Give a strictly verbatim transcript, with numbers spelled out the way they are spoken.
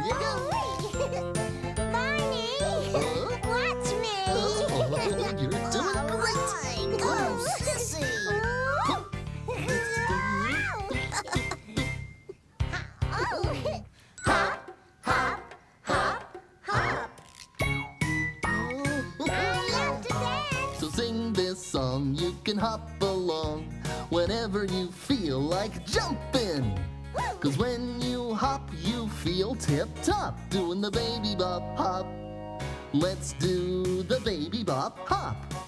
you go. Barney, watch me. Oh, you're doing great. Go, Sissy. Hop, hop, hop, hop. I love to dance. So sing this song, you can hop along whenever you feel like jumping. Cause when you hop, you feel tip-top, doing the baby bop hop. Let's do the baby bop hop.